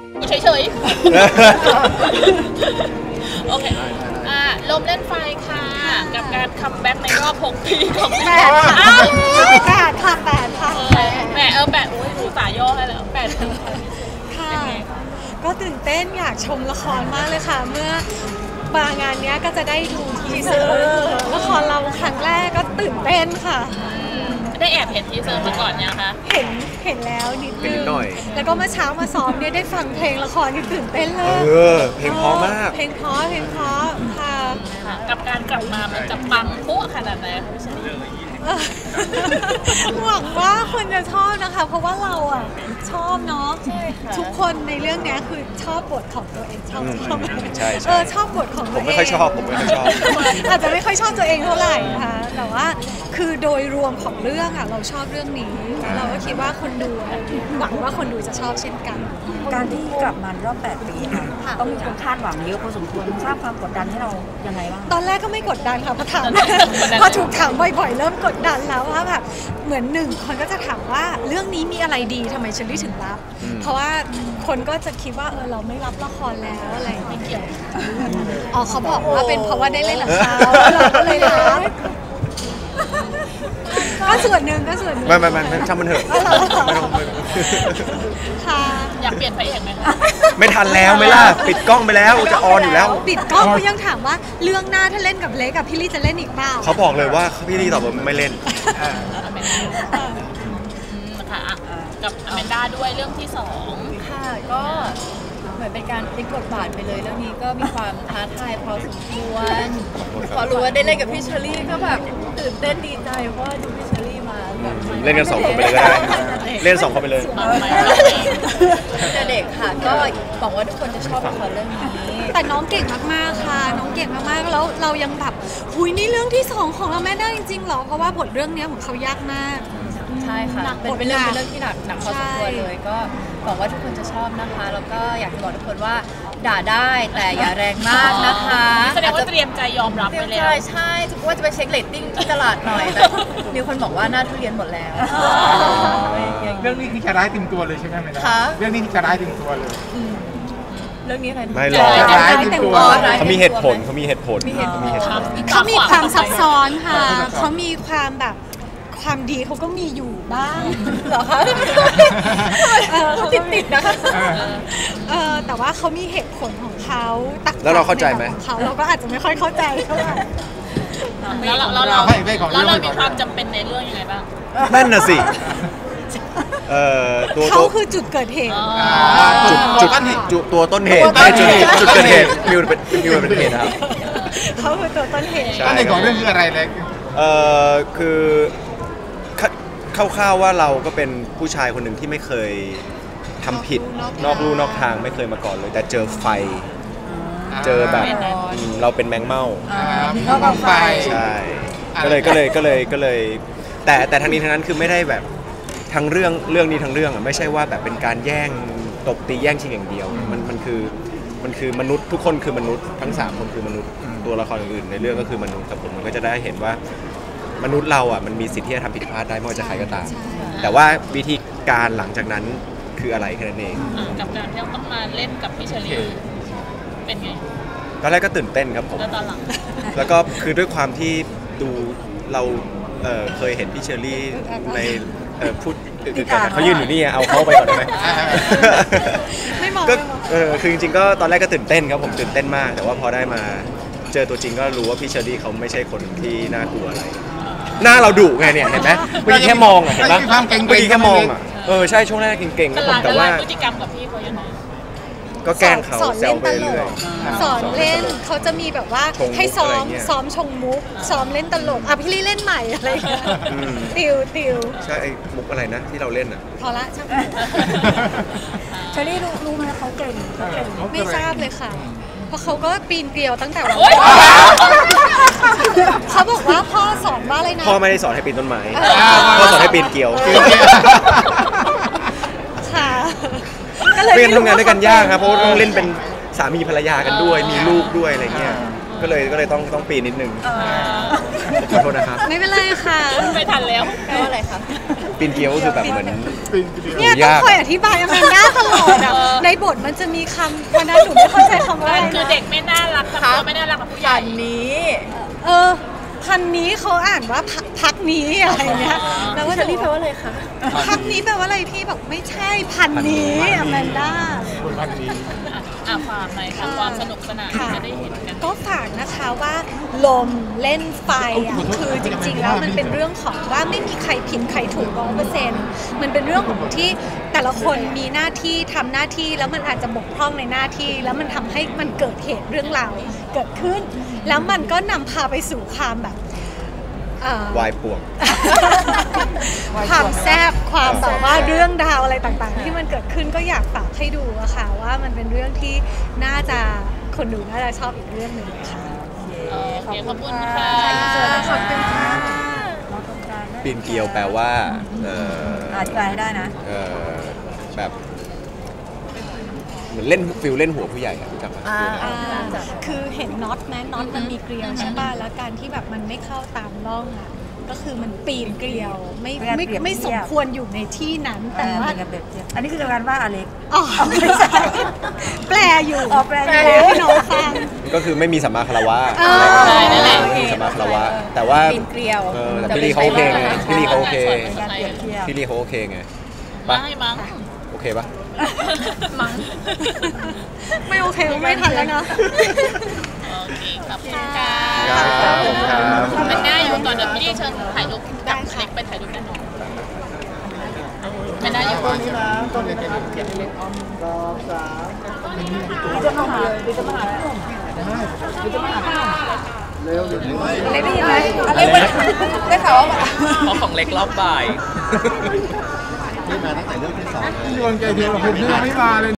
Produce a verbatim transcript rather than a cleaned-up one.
เฉยๆโอเคอ่าลมเล่นไฟค่ะกับการคัมแบ็กในรอบหกปีของแปดอ้าวแปดค่ะแปดค่ะแปดเออแปดโอ้ยดูสายย่อให้แล้วแปดค่ะก็ตื่นเต้นอยากชมละครมากเลยค่ะเมื่อมางานนี้ก็จะได้ดูทีเซอร์ละครเราครั้งแรกก็ตื่นเต้นค่ะได้แอบเห็นทีเซอร์มาก่อนยังคะเห็นเห็นแล้วนิดนึงแล้วก็เมื่อเช้ามาซ้อมเนี่ยได้ฟังเพลงละครนี่ตื่นเต้นเลยเออเพลงเพราะมากเพลงเพราะเพลงเพราะค่ะกับการกลับมามันจะปังปุ๊ขนาดไหนคะพี่ชลีหวังว่าคนจะชอบนะคะเพราะว่าเราอ่ะชอบเนาะทุกคนในเรื่องนี้คือชอบบทของตัวเองชอบชอบใช่เออชอบบทของตัวเองผมไม่ค่อยชอบผมไม่ค่อยชอบอาจจะไม่ค่อยชอบตัวเองเท่าไหร่นะคะแต่ว่าคือโดยรวมของเรื่องอ่ะเราชอบเรื่องนี้เราก็คิดว่าคนดูหวังว่าคนดูจะชอบเช่นกันการที่กลับมารอบแปดปีค่ะต้องมีคนคาดหวังเยอะพอสมควรสร้างความกดดันให้เรายังไงบ้างตอนแรกก็ไม่กดดันค่ะพอถามพอถูกถามบ่อยๆเริ่มกดดันแล้วว่าแบบเหมือนหนึ่งคนก็จะถามว่าเรื่องนี้มีอะไรดีทำไมเชอรี่ถึงรับเพราะว่าคนก็จะคิดว่าเออเราไม่รับละครแล้วอะไรไม่เกี่ยวอ๋อเขาบอกว่าเป็นเพราะว่าได้เล่นกับเขาเราก็เลยรับก็ส่วนหนึ่งก็ส่วนหนึ่งไม่ไม่ไม่ช่างมันเถอะค่ะอยากเปลี่ยนพระเอกไหมคะไม่ทันแล้วไม่ล่ะปิดกล้องไปแล้วจะออนอยู่แล้วปิดกล้องเขายังถามว่าเรื่องหน้าถ้าเล่นกับเล็กกับพี่ลี่จะเล่นอีกเปล่าเขาบอกเลยว่าพี่ลี่ตอบว่าไม่เล่นค่ะกับอแมนด้าด้วยเรื่องที่สองค่ะก็เหมือนเป็นการพลิกบทบาทไปเลยเรื่องนี้ก็มีความท้าทายพอสมควรพอรู้ว่าได้เล่นกับพี่เชอรี่ก็แบบตื่นเต้นดีใจเพราะว่าดูพี่เชอรี่มาแบบเล่นกันสองคนไปเลยก็ได้เล่นสองคนไปเลยแต่เด็กค่ะก็หวังว่าทุกคนจะชอบละครเรื่องนี้แต่น้องเก่งมากๆค่ะน้องเก่งมากๆแล้วเรายังแบบหุยนี่เรื่องที่สองของเราแม่ได้จริงๆหรอเพราะว่าบทเรื่องนี้ของเขายากมากใช่ค่ะเป็นเรื่องเป็นเรื่องที่หนักหนักพอสมควรเลยก็หวังว่าทุกคนจะชอบนะคะแล้วก็อยากจะบอกทุกคนว่าด่าได้แต่อย่าแรงมากนะคะแสดงว่าเตรียมใจยอมรับไปแล้วใช่ใช่ว่าจะไปเช็คเรตติ้งที่ตลาดหน่อยแต่มีคนบอกว่าหน้าทุเรียนหมดแล้วเรื่องนี้คือจะร้ายถึงตัวเลยใช่ไหมไม่ได้เรื่องนี้จะร้ายถึงตัวเลยเรื่องนี้อะไรไม่หรอกเขามีเหตุผลเขามีเหตุผลเขามีความซับซ้อนค่ะเขามีความแบบความดีเขาก็มีอยู่บ้างเหรอคะเขาติดติดนะคะเออแต่ว่าเขามีเหตุผลของเขาตักแล้วเราเข้าใจไหมเขาเราก็อาจจะไม่ค่อยเข้าใจเท่าไหร่แล้วเราเราเราเรามีความจำเป็นในเรื่องยังไงบ้างนั่นน่ะสิเออตัวเขาคือจุดเกิดเหตุจุดจุดจุดตัวต้นเหตุไม่จุดจุดเกิดเหตุมิวเป็นมิวเป็นเหตุครับเขาคือตัวต้นเหตุต้นเหตุของเรื่องคืออะไรเล็กเออคือคร่าวๆว่าเราก็เป็นผู้ชายคนหนึ่งที่ไม่เคยทำผิดนอกลู่นอกทางไม่เคยมาก่อนเลยแต่เจอไฟเจอแบบเราเป็นแมงเม่าเข้ากับไฟใช่ก็เลยก็เลยก็เลยก็เลยแต่แต่ทั้งนี้ทั้งนั้นคือไม่ได้แบบทั้งเรื่องเรื่องนี้ทั้งเรื่องอ่ะไม่ใช่ว่าแบบเป็นการแย่งตบตีแย่งชิงอย่างเดียวมันมันคือมันคือมนุษย์ทุกคนคือมนุษย์ทั้งสามคนคือมนุษย์ตัวละครอื่นในเรื่องก็คือมนุษย์แต่ผมมันก็จะได้เห็นว่ามนุษย์เราอ่ะมันมีสิทธิ์ที่จะทำผิดพลาดได้ไม่ว่าจะใครก็ตามแต่ว่าวิธีการหลังจากนั้นคืออะไรแค่นั้นเองกับการที่ต้องมาเล่นกับพี่เชอรี่เป็นไงตอนแรกก็ตื่นเต้นครับผมแล้วตอนหลังแล้วก็คือด้วยความที่ดูเราเเคยเห็นพี่เชอรี่ในพูดเขายืนอยู่นี่เอาเข้าไปก่อนได้ไหมไม่มองก็เออคือจริงๆก็ตอนแรกก็ตื่นเต้นครับผมตื่นเต้นมากแต่ว่าพอได้มาเจอตัวจริงก็รู้ว่าพี่เชอรี่เขาไม่ใช่คนที่น่ากลัวอะไรหน้าเราดุไงเนี่ยเห็นไหมเมื่อกี้แค่มองอ่ะเห็นไหมเมื่อกี้แค่มองอ่ะเออใช่ช่วงแรกเก่งๆผมแต่ว่าพฤติกรรมกับพี่เขายังไงก็แกล้งเขาแซวไปเรื่อยสอนเล่นเขาจะมีแบบว่าให้ซ้อมซ้อมชงมุกซ้อมเล่นตลกอ่ะพี่ลี่เล่นใหม่อะไรติวติวใช่ไอ้มุกอะไรนะที่เราเล่นอ่ะพอละช่างเชอรี่รู้ไหมเขาเก่งไม่ทราบเลยค่ะเพราะเขาก็ปีนเกลียวตั้งแต่วันเขาบอกว่าพ่อสอนว่าอะไรนะพ่อไม่ได้สอนให้ปีนต้นไม้พ่อสอนให้ปีนเกลียวค่ะก็เลยทำงานด้วยกันยากครับเพราะต้องเล่นเป็นสามีภรรยากันด้วยมีลูกด้วยอะไรเงี้ยก็เลยก็เลยต้องต้องปีนนิดนึงขอโทษนะครับไม่เป็นไรค่ะไม่ทันแล้วแปลว่าอะไรคะปีนเกลียวก็คือแบบเหมือนเนี่ยต้องคอยอธิบายอแมนด้าตลอดอ่ะในบทมันจะมีคำวันนั้นหนูไม่เข้าใจคำว่าอะไรคือนะเด็กไม่น่ารักกับตัวไม่น่ารักกับผู้ใหญ่อันนี้เออพันนี้เขาอ่านว่าพักพักนี้อะไรเงี้ยแล้วก็เชอรี่แปลว่าอะไรคะพักนี้แปลว่าอะไรพี่บอกไม่ใช่พันนี้อแมนด้าอ่ะฝากหน่อยค่ะความสนุกสนานที่จะได้เห็นกันก็ฝากนะคะว่าลมเล่นไฟอ่ะคือจริงๆแล้วมันเป็นเรื่องของว่าไม่มีใครผิดใครถูกร้อยเปอร์เซ็นต์มันเป็นเรื่องของที่แต่ละคนมีหน้าที่ทำหน้าที่แล้วมันอาจจะบกพร่องในหน้าที่ แล้วมันทำให้มันเกิดเหตุเรื่องราวเกิดขึ้น แล้วมันก็นำพาไปสู่ความแบบเอ่อวายป่วงความแซ่บความแบบว่าเรื่องราวอะไรต่างๆ ที่มันเกิดขึ้นก็อยากฝากให้ดูอะค่ะว่ามันเป็นเรื่องที่น่าจะคนดูน่าจะชอบอีกเรื่องหนึ่งค่ะโอเคขอบคุณค่ะขอบคุณค่ะปีนเกลียวแปลว่าเอออธิบายให้ได้นะเออแบบเหมือนเล่นฟิลเล่นหัวผู้ใหญ่อะรู้จักไหมอ่าอ่าคือเห็นน็อตไหมน็อตมันมีเกลียวใช่ป่ะแล้วการที่แบบมันไม่เข้าตามร่องอ่ะก็คือมันปีนเกลียวไม่ไม่เปรียบเทียบไม่สมควรอยู่ในที่นั้นแต่แต่ว่าว่าเปรียบเทียบอันนี้คือการว่าอเล็กอ๋อไม่ใช่แปลอยู่อ๋อแปลอยู่ให้น้องฟังก็คือไม่มีสัมมาคารวะเออใช่นั่นแหละไม่มีสัมมาคารวะแต่ว่าปีนเกลียวเออแต่พี่ลีเขาโอเคไงพี่ลีเขาโอเคการเปรียบเทียบพี่ลีเขาโอเคไงมาให้มั้งโอเคปะมั้งไม่โอเคก็ไม่ทันแล้วนะโอเคขอบคุณค่ะครับผมครับมันง่ายอยู่ก่อนเดี๋ยวพี่ดีเชิญถ่ายรูปกับเล็กไปถ่ายรูปกันหน่อยไม่ได้อยู่เล็กได้ยินไหมอเล็กไม่ได้ข่าวว่าเพราะของเล็กรอบบ่ายดวงใจเดียวกับคุณเพื่อนไม่มาเลย